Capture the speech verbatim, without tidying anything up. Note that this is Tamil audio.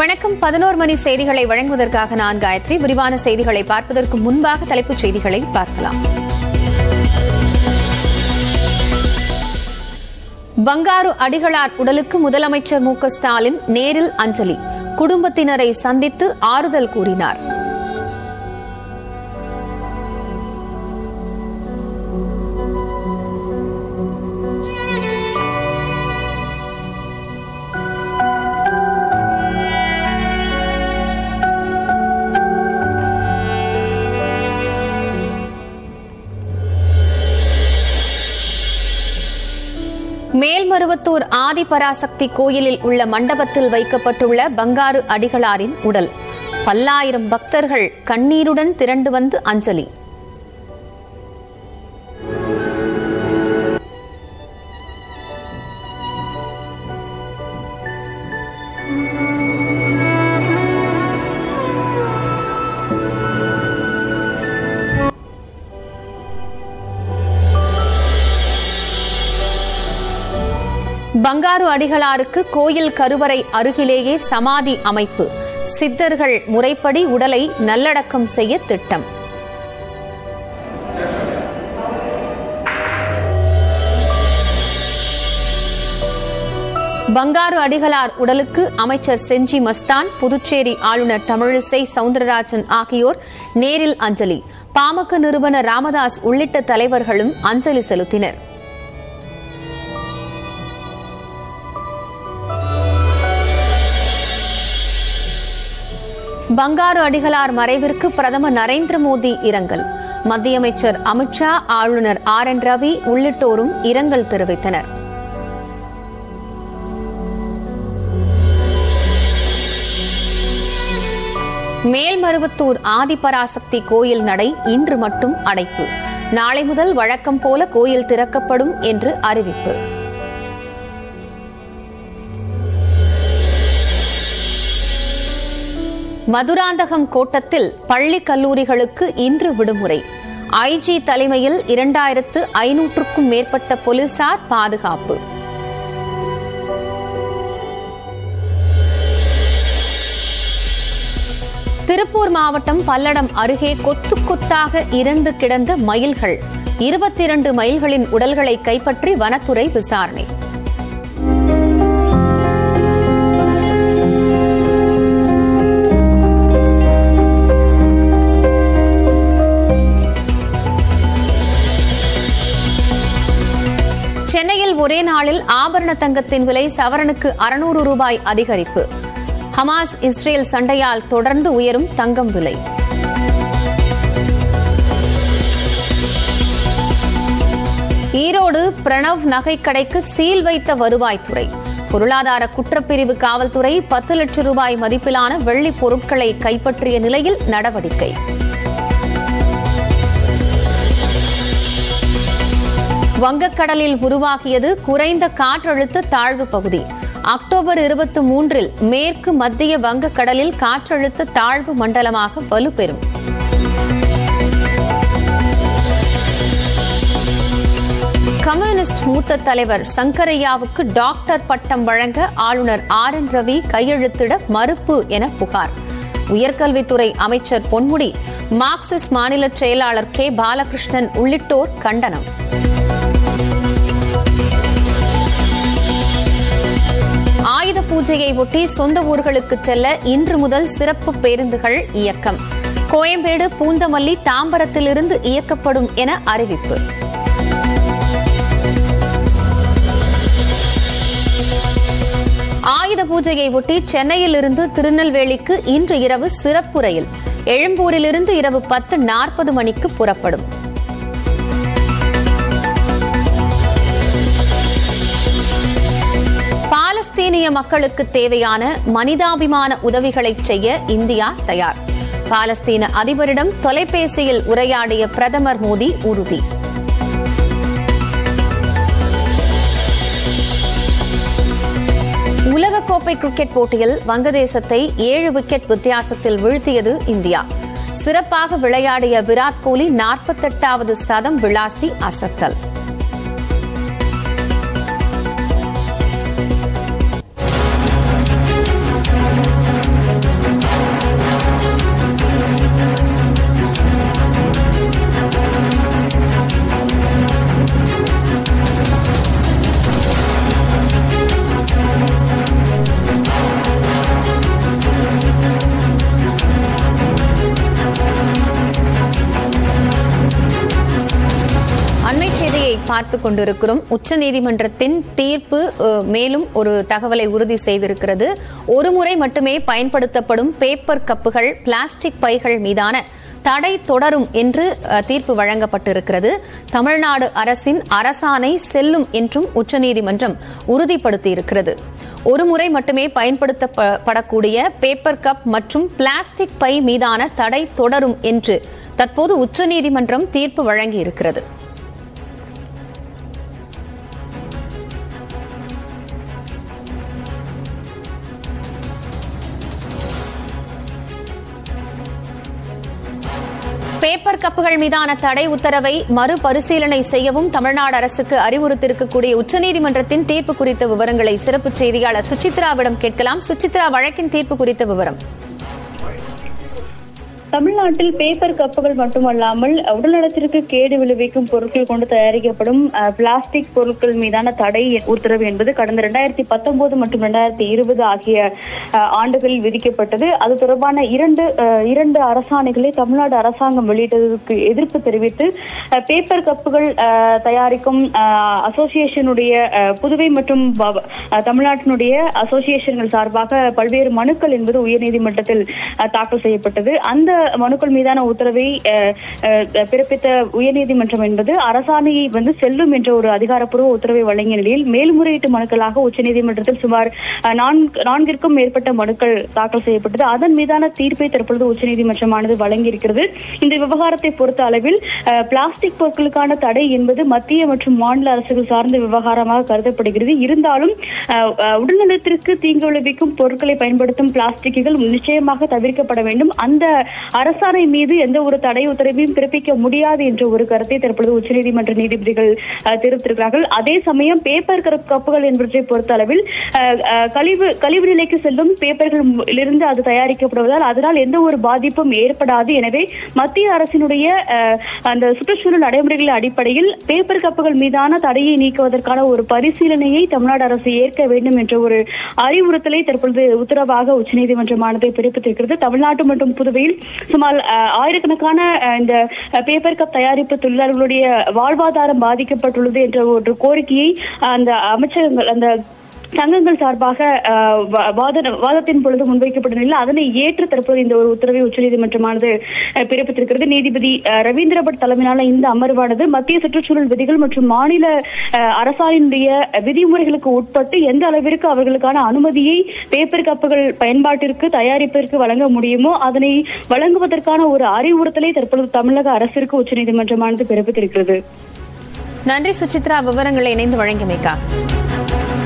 வணக்கம். பதினோரு மணி செய்திகளை வழங்குவதற்காக நான் காயத்ரி. விரிவான செய்திகளை பார்ப்பதற்கு முன்பாக தலைப்புச் செய்திகளை பார்க்கலாம். பங்காரு அடிகளார் உடலுக்கு முதலமைச்சர் மு க ஸ்டாலின் நேரில் அஞ்சலி. குடும்பத்தினரை சந்தித்து ஆறுதல் கூறினார். மேல்மருவத்தூர் ஆதிபராசக்தி கோயிலில் உள்ள மண்டபத்தில் வைக்கப்பட்டுள்ள பங்காரு அடிகளாரின் உடல் பல்லாயிரம் பக்தர்கள் கண்ணீருடன் திரண்டு வந்து அஞ்சலி. பங்காரு அடிகளாருக்கு கோயில் கருவறை அருகிலேயே சமாதி அமைப்பு. சித்தர்கள் முறைப்படி உடலை நல்லடக்கம் செய்ய திட்டம். பங்காரு அடிகளார் உடலுக்கு அமைச்சர் செஞ்சி மஸ்தான், புதுச்சேரி ஆளுநர் தமிழிசை சவுந்தரராஜன் ஆகியோர் நேரில் அஞ்சலி. பாமக நிறுவனர் ராமதாஸ் உள்ளிட்ட தலைவர்களும் அஞ்சலி செலுத்தினர். பங்காரு அடிகளார் மறைவிற்கு பிரதமர் நரேந்திர மோடி இரங்கல். மத்திய அமைச்சர் அமித்ஷா, ஆளுநர் ஆர் என் ரவி உள்ளிட்டோரும் இரங்கல் தெரிவித்தனர். மேல்மருவத்தூர் ஆதிபராசக்தி கோயில் நடை இன்று மட்டும் அடைப்பு. நாளை முதல் வழக்கம் போல கோயில் திறக்கப்படும் என்று அறிவிப்பு. மதுராந்தகம் கோட்டத்தில் பள்ளி கல்லூரிகளுக்கு இன்று விடுமுறை. ஐஜி தலைமையில் இரண்டாயிரத்து ஐநூற்றுக்கும் மேற்பட்ட போலீசார் பாதுகாப்பு. திருப்பூர் மாவட்டம் பல்லடம் அருகே கொத்து கொத்தாக இறந்து கிடந்த மயில்கள். இருபத்தி இரண்டு மயில்களின் உடல்களை கைப்பற்றி வனத்துறை விசாரணை. சென்னையில் ஒரே நாளில் ஆபரண தங்கத்தின் விலை சவரனுக்கு அறுநூறு ரூபாய் அதிகரிப்பு. ஹமாஸ் இஸ்ரேல் சண்டையால் தொடர்ந்து உயரும் தங்கம் விலை. ஈரோடு பிரணவ் நகைக்கடைக்கு சீல் வைத்த வருவாய்த்துறை. பொருளாதார குற்றப்பிரிவு காவல்துறை பத்து லட்சம் ரூபாய் மதிப்பிலான வெள்ளிப் பொருட்களை கைப்பற்றிய நிலையில் நடவடிக்கை. வங்கக்கடலில் உருவாகியது குறைந்த காற்றழுத்த தாழ்வு பகுதி. அக்டோபர் இருபத்தி மூன்றில் மேற்கு மத்திய வங்கக்கடலில் காற்றழுத்த தாழ்வு மண்டலமாக வலுப்பெறும். கம்யூனிஸ்ட் மூத்த தலைவர் சங்கரையாவுக்கு டாக்டர் பட்டம் வழங்க ஆளுநர் ஆர் என் ரவி கையெழுத்திட மறுப்பு என புகார். உயர்கல்வித்துறை அமைச்சர் பொன்முடி, மார்க்சிஸ்ட் மாநில செயலாளர் கே பாலகிருஷ்ணன் உள்ளிட்டோர் கண்டனம். ஆயுத பூஜையை ஒட்டி சொந்த ஊர்களுக்கு செல்ல இன்று முதல் சிறப்பு பேருந்துகள் இயக்கம். கோயம்பேடு, பூந்தமல்லி, தாம்பரத்திலிருந்து இயக்கப்படும் என அறிவிப்பு. ஆயுத பூஜையை ஒட்டி சென்னையில் இருந்து திருநெல்வேலிக்கு இன்று இரவு சிறப்பு ரயில். எழும்பூரிலிருந்து இரவு பத்து நாற்பது மணிக்கு புறப்படும். பாலஸ்தீனிய மக்களுக்கு தேவையான மனிதாபிமான உதவிகளை செய்ய இந்தியா தயார். பாலஸ்தீன அதிபரிடம் தொலைபேசியில் உரையாடிய பிரதமர் மோடி உறுதி. உலகக்கோப்பை கிரிக்கெட் போட்டியில் வங்கதேசத்தை ஏழு விக்கெட் வித்தியாசத்தில் வீழ்த்தியது இந்தியா. சிறப்பாக விளையாடிய விராட் கோலி நாற்பத்தெட்டாவது சதம் விளாசி அசத்தல். பார்த்து கொண்டிருக்கிறோம். உச்சநீதிமன்றத்தின் தீர்ப்பு மேலும் ஒரு தகவலை உறுதி செய்திருக்கிறது. ஒரு முறை மட்டுமே பயன்படுத்தப்படும் பேப்பர் கப்புகள், பிளாஸ்டிக் பைகள் மீதான தடை தொடரும் என்று தீர்ப்பு வழங்கப்பட்டிருக்கிறது. தமிழ்நாடு அரசின் அரசாணை செல்லும் என்றும் உச்சநீதிமன்றம் உறுதிப்படுத்தியிருக்கிறது. ஒரு முறை மட்டுமே பயன்படுத்தப்படக்கூடிய பேப்பர் கப் மற்றும் பிளாஸ்டிக் பை மீதான தடை தொடரும் என்று தற்போது உச்சநீதிமன்றம் தீர்ப்பு வழங்கியிருக்கிறது. பேப்பர் கப்புகள் மீதான தடை உத்தரவை மறுபரிசீலனை செய்யவும் தமிழ்நாடு அரசுக்கு அறிவுறுத்தியிருக்கக்கூடிய உச்சநீதிமன்றத்தின் தீர்ப்பு குறித்த விவரங்களை சிறப்பு செய்தியாளர் சுசித்ராவிடம் கேட்கலாம். சுசித்ரா, வழக்கின் தீர்ப்பு குறித்த விவரம். தமிழ்நாட்டில் பேப்பர் கப்புகள் மட்டுமல்லாமல் உடல்நலத்திற்கு கேடு விளைவிக்கும் பொருட்கள் கொண்டு தயாரிக்கப்படும் பிளாஸ்டிக் பொருட்கள் மீதான தடை உத்தரவு என்பது கடந்த இரண்டாயிரத்தி பத்தொன்பது மற்றும் இரண்டாயிரத்தி இருபது ஆகிய ஆண்டுகளில் விதிக்கப்பட்டது. அது தொடர்பான இரண்டு இரண்டு அரசாணைகளை தமிழ்நாடு அரசாங்கம் வெளியிட்டதற்கு எதிர்ப்பு தெரிவித்து பேப்பர் கப்புகள் தயாரிக்கும் அசோசியேஷனுடைய புதுவை மற்றும் தமிழ்நாட்டினுடைய அசோசியேஷன்கள் சார்பாக பல்வேறு மனுக்கள் என்பது உயர்நீதிமன்றத்தில் தாக்கல் செய்யப்பட்டது. அந்த மனுக்கள் மீதான உத்தரவை பிறப்பித்த உயர்நீதிமன்றம் என்பது அரசாணையை வந்து செல்லும் என்ற ஒரு அதிகாரப்பூர்வ உத்தரவை வழங்கிய நிலையில் மேல்முறையீட்டு மனுக்களாக உச்சநீதிமன்றத்தில் சுமார் நான்கிற்கும் மேற்பட்ட மனுக்கள் தாக்கல் செய்யப்பட்டது. அதன் மீதான தீர்ப்பை தற்பொழுது உச்சநீதிமன்றமானது வழங்கியிருக்கிறது. இந்த விவகாரத்தை பொறுத்த அளவில் பிளாஸ்டிக் பொருட்களுக்கான தடை என்பது மத்திய மற்றும் மாநில அரசுகள் சார்ந்த விவகாரமாக கருதப்படுகிறது. இருந்தாலும் உடல்நலத்திற்கு தீங்கு விளைவிக்கும் பொருட்களை பயன்படுத்தும் பிளாஸ்டிக்குகள் நிச்சயமாக தவிர்க்கப்பட வேண்டும். அந்த அரசாணை மீது எந்த ஒரு தடை உத்தரவையும் பிறப்பிக்க முடியாது என்ற ஒரு கருத்தை தற்பொழுது உச்சநீதிமன்ற நீதிபதிகள் தெரிவித்திருக்கிறார்கள். அதே சமயம் பேப்பர் கப்புகள் என்பதை பொறுத்த அளவில் கழிவு கழிவு நிலைக்கு செல்லும் பேப்பர்கள் இருந்து அது தயாரிக்கப்படுவதால் அதனால் எந்த ஒரு பாதிப்பும் ஏற்படாது. எனவே மத்திய அரசினுடைய அந்த சுற்றுச்சூழல் நடைமுறைகளின் அடிப்படையில் பேப்பர் கப்புகள் மீதான தடையை நீக்குவதற்கான ஒரு பரிசீலனையை தமிழ்நாடு அரசு ஏற்க வேண்டும் என்ற ஒரு அறிவுறுத்தலை தற்பொழுது உத்தரவாக உச்சநீதிமன்றமானது பிறப்பித்திருக்கிறது. தமிழ்நாடு மற்றும் புதுவையில் சுமார் ஆயிரக்கணக்கான இந்த பேப்பர் கப் தயாரிப்பு தொழிலாளர்களுடைய வாழ்வாதாரம் பாதிக்கப்பட்டுள்ளது என்ற ஒரு கோரிக்கையை அந்த அமைச்சகங்கள் அந்த சங்கங்கள் சார்பாக வாதத்தின் பொழுது முன்வைக்கப்பட்ட நிலையில் அதனை ஏற்று தற்போது இந்த ஒரு உத்தரவை உச்சநீதிமன்றமானது பிறப்பித்திருக்கிறது. நீதிபதி ரவீந்திர பட் தலைமையிலான இந்த அமர்வானது மத்திய சுற்றுச்சூழல் விதிகள் மற்றும் மாநில அரசாணையினுடைய விதிமுறைகளுக்கு உட்பட்டு எந்த அளவிற்கு அவர்களுக்கான அனுமதியை பேப்பர் கப்புகள் பயன்பாட்டிற்கு தயாரிப்பிற்கு வழங்க முடியுமோ அதனை வழங்குவதற்கான ஒரு அறிவுறுத்தலை தற்பொழுது தமிழக அரசிற்கு உச்சநீதிமன்றமானது பிறப்பித்திருக்கிறது. நன்றி சுசித்ரா, விவரங்களை இணைந்து வழங்கியமைக்கா.